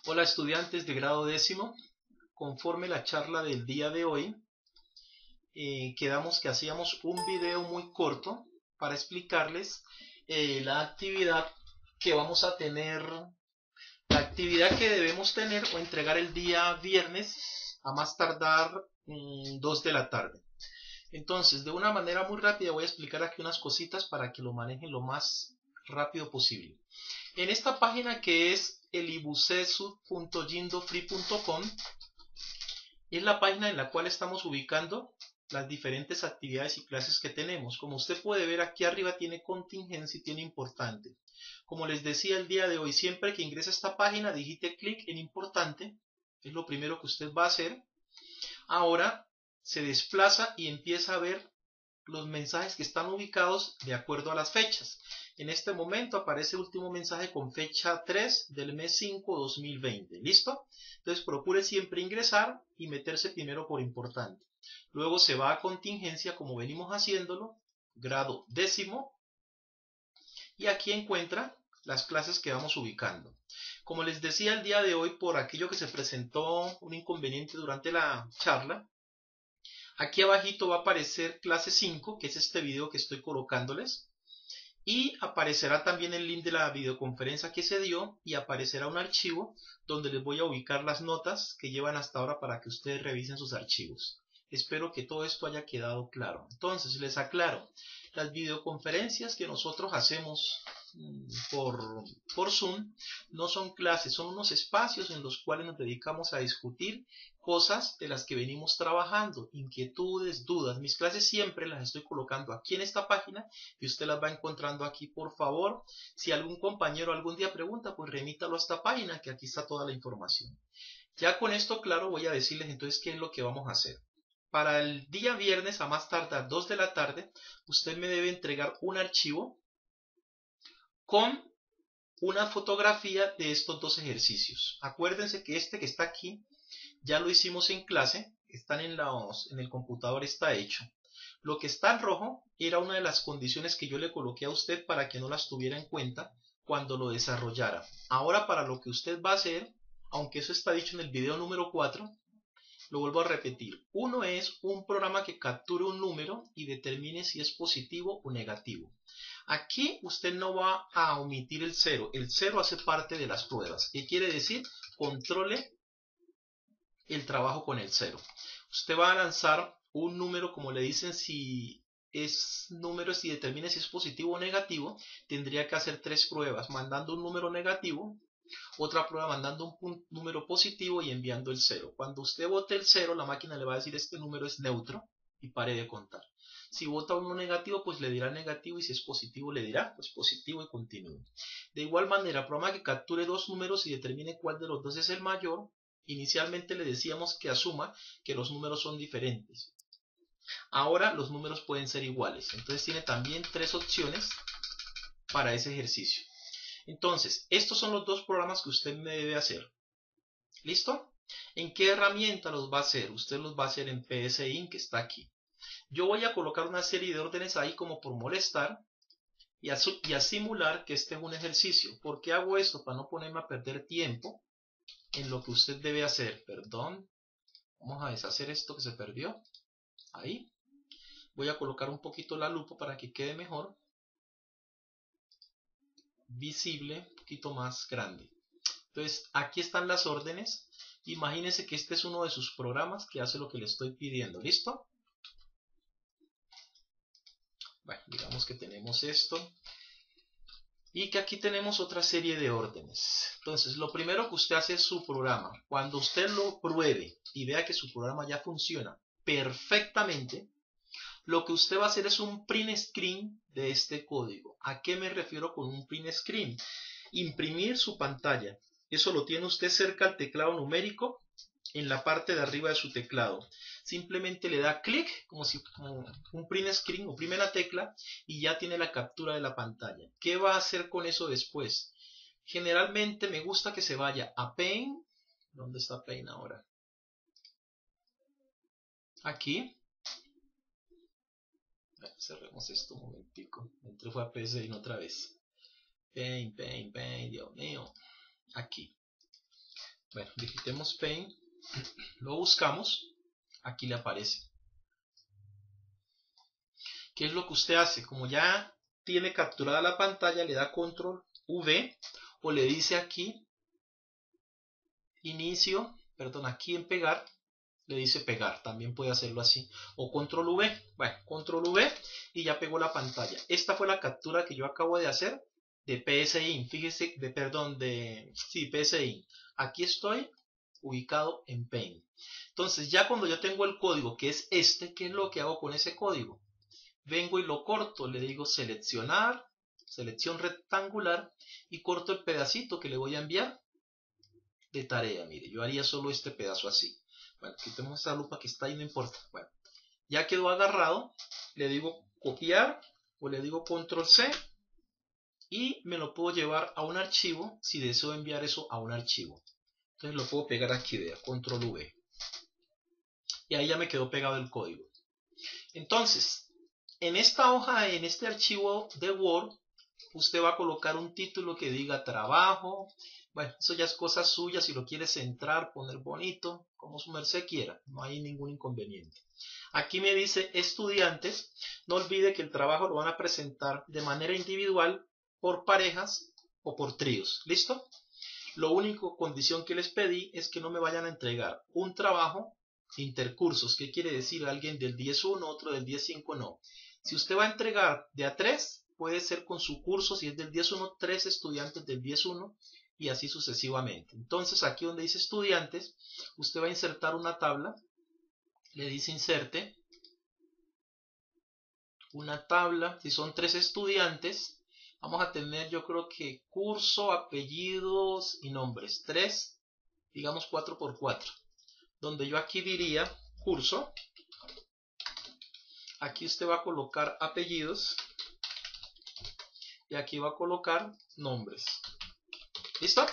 Hola estudiantes de grado décimo, conforme la charla del día de hoy, quedamos que hacíamos un video muy corto para explicarles la actividad que vamos a tener, la actividad que debemos tener o entregar el día viernes a más tardar 2 de la tarde. Entonces, de una manera muy rápida voy a explicar aquí unas cositas para que lo manejen lo más rápido posible. En esta página que es elibucesu.jindofree.com es la página en la cual estamos ubicando las diferentes actividades y clases que tenemos. Como usted puede ver, aquí arriba tiene contingencia y tiene importante. Como les decía el día de hoy, siempre que ingrese a esta página, digite clic en importante. Es lo primero que usted va a hacer. Ahora se desplaza y empieza a ver los mensajes que están ubicados de acuerdo a las fechas. En este momento aparece el último mensaje con fecha 3 del mes 5 2020. ¿Listo? Entonces procure siempre ingresar y meterse primero por importante. Luego se va a contingencia como venimos haciéndolo, grado décimo, y aquí encuentra las clases que vamos ubicando. Como les decía el día de hoy, por aquello que se presentó un inconveniente durante la charla, aquí abajito va a aparecer clase 5, que es este video que estoy colocándoles. Y aparecerá también el link de la videoconferencia que se dio y aparecerá un archivo donde les voy a ubicar las notas que llevan hasta ahora para que ustedes revisen sus archivos. Espero que todo esto haya quedado claro. Entonces, les aclaro, las videoconferencias que nosotros hacemos por Zoom no son clases, son unos espacios en los cuales nos dedicamos a discutir cosas de las que venimos trabajando, inquietudes, dudas. Mis clases siempre las estoy colocando aquí en esta página y usted las va encontrando aquí. Por favor, si algún compañero algún día pregunta, pues remítalo a esta página que aquí está toda la información. Ya con esto claro voy a decirles entonces qué es lo que vamos a hacer. Para el día viernes a más tardar 2 de la tarde, usted me debe entregar un archivo con una fotografía de estos dos ejercicios. Acuérdense que este que está aquí ya lo hicimos en clase, están en el computador, está hecho. Lo que está en rojo era una de las condiciones que yo le coloqué a usted para que no las tuviera en cuenta cuando lo desarrollara. Ahora para lo que usted va a hacer, aunque eso está dicho en el video número 4, lo vuelvo a repetir. Uno es un programa que capture un número y determine si es positivo o negativo. Aquí usted no va a omitir el 0. El 0 hace parte de las pruebas. ¿Qué quiere decir? Controle el trabajo con el 0. Usted va a lanzar un número, como le dicen, si es número, si determine si es positivo o negativo, tendría que hacer 3 pruebas, mandando un número negativo, otra prueba mandando un número positivo y enviando el 0. Cuando usted vote el 0, la máquina le va a decir este número es neutro y pare de contar. Si vota uno negativo, pues le dirá negativo, y si es positivo le dirá pues positivo y continúe. De igual manera, programa que capture dos números y determine cuál de los dos es el mayor. Inicialmente le decíamos que asuma que los números son diferentes. Ahora los números pueden ser iguales. Entonces tiene también 3 opciones para ese ejercicio. Entonces, estos son los dos programas que usted me debe hacer. ¿Listo? ¿En qué herramienta los va a hacer? Usted los va a hacer en PSIN, que está aquí. Yo voy a colocar una serie de órdenes ahí como por molestar y a simular que este es un ejercicio. ¿Por qué hago esto? Para no ponerme a perder tiempo en lo que usted debe hacer. Perdón. Vamos a deshacer esto que se perdió. Ahí. Voy a colocar un poquito la lupa para que quede mejor. Visible, un poquito más grande. Entonces, aquí están las órdenes. Imagínense que este es uno de sus programas que hace lo que le estoy pidiendo. ¿Listo? Bueno, digamos que tenemos esto. Y que aquí tenemos otra serie de órdenes. Entonces, lo primero que usted hace es su programa. Cuando usted lo pruebe y vea que su programa ya funciona perfectamente, lo que usted va a hacer es un print screen de este código. ¿A qué me refiero con un print screen? Imprimir su pantalla. Eso lo tiene usted cerca al teclado numérico, en la parte de arriba de su teclado. Simplemente le da clic, como un print screen, oprime la tecla y ya tiene la captura de la pantalla. ¿Qué va a hacer con eso después? Generalmente me gusta que se vaya a Paint. ¿Dónde está Paint ahora? Aquí. Cerremos esto un momentico. Entré fue a PC y no otra vez. Paint, Dios mío. Aquí. Bueno, digitemos Paint, lo buscamos, aquí le aparece. ¿Qué es lo que usted hace? Como ya tiene capturada la pantalla, le da Control V o le dice aquí inicio, perdón, aquí en pegar, le dice pegar, también puede hacerlo así, o Control V, bueno, Control V y ya pegó la pantalla. Esta fue la captura que yo acabo de hacer de PSIN, fíjese, PSIN. Aquí estoy ubicado en Paint. Entonces ya cuando yo tengo el código que es este, ¿qué es lo que hago con ese código? Vengo y lo corto, le digo seleccionar, selección rectangular y corto el pedacito que le voy a enviar de tarea. Mire, yo haría solo este pedazo así. Bueno, quitemos esta lupa que está ahí, no importa. Bueno, ya quedó agarrado, le digo copiar o le digo control C y me lo puedo llevar a un archivo si deseo enviar eso a un archivo. Entonces lo puedo pegar aquí, vea, control V. Y ahí ya me quedó pegado el código. Entonces, en esta hoja, en este archivo de Word, usted va a colocar un título que diga trabajo. Bueno, eso ya es cosa suya, si lo quiere centrar, poner bonito, como su merced quiera, no hay ningún inconveniente. Aquí me dice estudiantes, no olvide que el trabajo lo van a presentar de manera individual, por parejas o por tríos, ¿listo? Lo único condición que les pedí es que no me vayan a entregar un trabajo intercursos. ¿Qué quiere decir? Alguien del 10.1, otro del 10.5, no. Si usted va a entregar de a 3, puede ser con su curso, si es del 10.1, 3 estudiantes del 10.1 y así sucesivamente. Entonces aquí donde dice estudiantes, usted va a insertar una tabla, le dice inserte, una tabla, si son 3 estudiantes, vamos a tener yo creo que curso, apellidos y nombres, 3, digamos 4×4, donde yo aquí diría curso, aquí usted va a colocar apellidos y aquí va a colocar nombres. ¿Listo?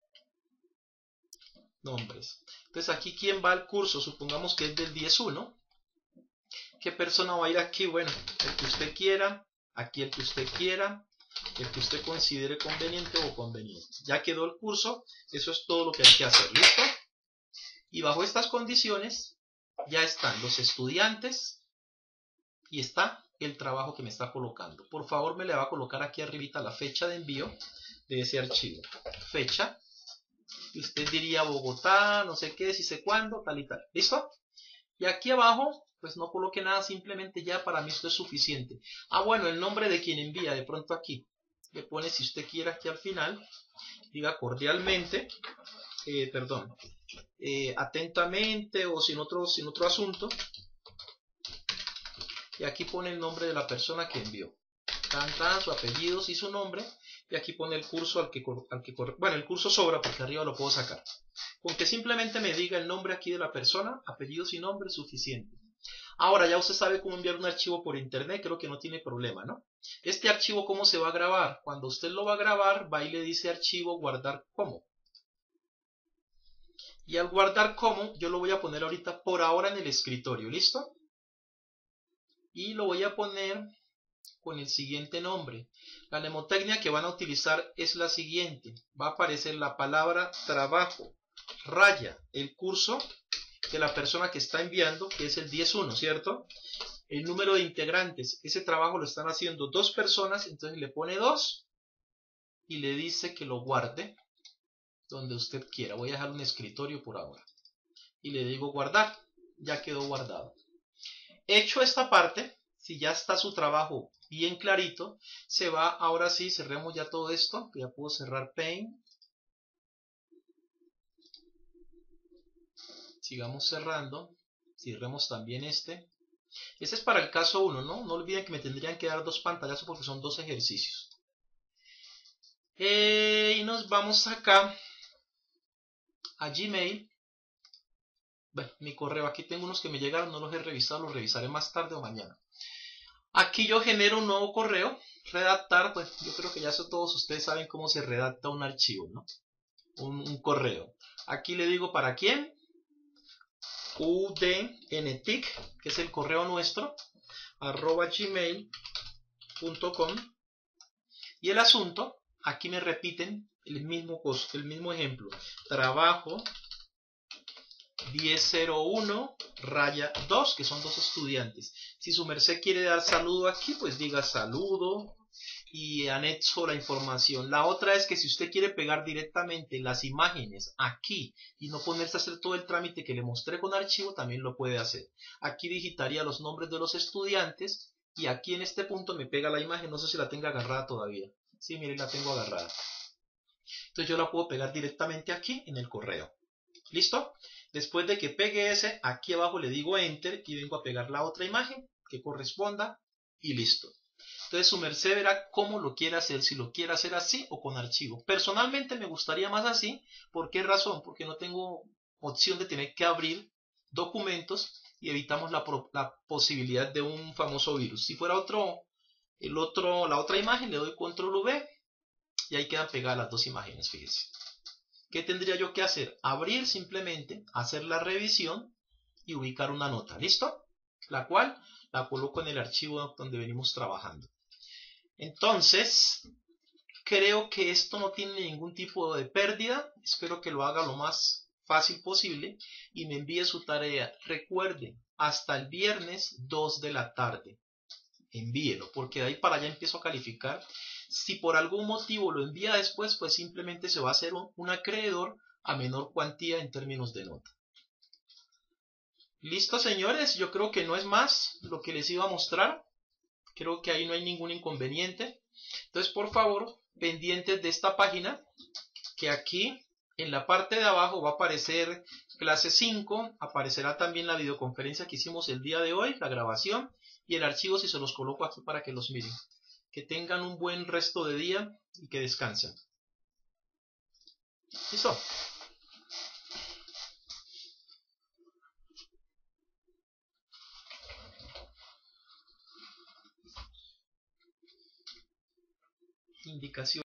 Nombres. Entonces aquí quién va al curso, supongamos que es del 10.1. ¿Qué persona va a ir aquí? Bueno, el que usted quiera, aquí el que usted quiera, el que usted considere conveniente o conveniente. Ya quedó el curso, eso es todo lo que hay que hacer. ¿Listo? Y bajo estas condiciones ya están los estudiantes y está el trabajo que me está colocando. Por favor, me le va a colocar aquí arribita la fecha de envío de ese archivo. Fecha. Y usted diría Bogotá, no sé qué, si sé cuándo, tal y tal. ¿Listo? Y aquí abajo, pues no coloque nada, simplemente ya para mí esto es suficiente. Ah, bueno, el nombre de quien envía, de pronto aquí. Le pone, si usted quiere, aquí al final, diga cordialmente, atentamente o sin otro asunto. Y aquí pone el nombre de la persona que envió. Su apellido y su nombre. Y aquí pone el curso al que bueno, el curso sobra porque arriba lo puedo sacar. Con que simplemente me diga el nombre aquí de la persona, apellidos y nombre, es suficiente. Ahora ya usted sabe cómo enviar un archivo por internet, creo que no tiene problema, ¿no? Este archivo, ¿cómo se va a grabar? Cuando usted lo va a grabar, va y le dice archivo, guardar como. Y al guardar como, yo lo voy a poner ahorita por ahora en el escritorio, ¿listo? Y lo voy a poner con el siguiente nombre. La mnemotecnia que van a utilizar es la siguiente. Va a aparecer la palabra trabajo, raya, el curso de la persona que está enviando, que es el 10.1, ¿cierto? El número de integrantes, ese trabajo lo están haciendo 2 personas, entonces le pone 2 y le dice que lo guarde donde usted quiera. Voy a dejar un escritorio por ahora. Y le digo guardar, ya quedó guardado. Hecho esta parte, si ya está su trabajo bien clarito, se va, ahora sí, cerremos ya todo esto, que ya puedo cerrar Paint. Sigamos cerrando, cerremos también este. Este es para el caso 1, ¿no? No olviden que me tendrían que dar 2 pantallazos porque son 2 ejercicios. Y nos vamos acá a Gmail. Bueno, mi correo, aquí tengo unos que me llegaron, no los he revisado, los revisaré más tarde o mañana. Aquí yo genero un nuevo correo, redactar, pues yo creo que ya todos ustedes saben cómo se redacta un archivo, ¿no? Un correo. Aquí le digo para quién, udntic, que es el correo nuestro, @gmail.com. Y el asunto, aquí me repiten el mismo ejemplo. Trabajo 1001 raya 2, que son dos estudiantes. Si su merced quiere dar saludo aquí, pues diga saludo y anexo la información. La otra es que si usted quiere pegar directamente las imágenes aquí y no ponerse a hacer todo el trámite que le mostré con archivo, también lo puede hacer. Aquí digitaría los nombres de los estudiantes y aquí en este punto me pega la imagen. No sé si la tenga agarrada todavía. Sí, mire, la tengo agarrada. Entonces yo la puedo pegar directamente aquí en el correo. ¿Listo? Después de que pegue ese, aquí abajo le digo Enter y vengo a pegar la otra imagen que corresponda y listo. Entonces su merced verá cómo lo quiere hacer, si lo quiere hacer así o con archivo. Personalmente me gustaría más así. ¿Por qué razón? Porque no tengo opción de tener que abrir documentos y evitamos la posibilidad de un famoso virus. Si fuera la otra imagen, le doy control V y ahí quedan pegadas las dos imágenes, fíjense. ¿Qué tendría yo que hacer? Abrir simplemente, hacer la revisión y ubicar una nota, ¿listo? La cual la coloco en el archivo donde venimos trabajando. Entonces, creo que esto no tiene ningún tipo de pérdida. Espero que lo haga lo más fácil posible y me envíe su tarea. Recuerde, hasta el viernes 2 de la tarde. Envíelo, porque de ahí para allá empiezo a calificar. Si por algún motivo lo envía después, pues simplemente se va a hacer un acreedor a menor cuantía en términos de nota. Listo, señores, yo creo que no es más lo que les iba a mostrar. Creo que ahí no hay ningún inconveniente. Entonces, por favor, pendientes de esta página, que aquí en la parte de abajo va a aparecer clase 5, aparecerá también la videoconferencia que hicimos el día de hoy, la grabación, y el archivo si se los coloco aquí para que los miren. Que tengan un buen resto de día y que descansen. ¿Listo? Indicación.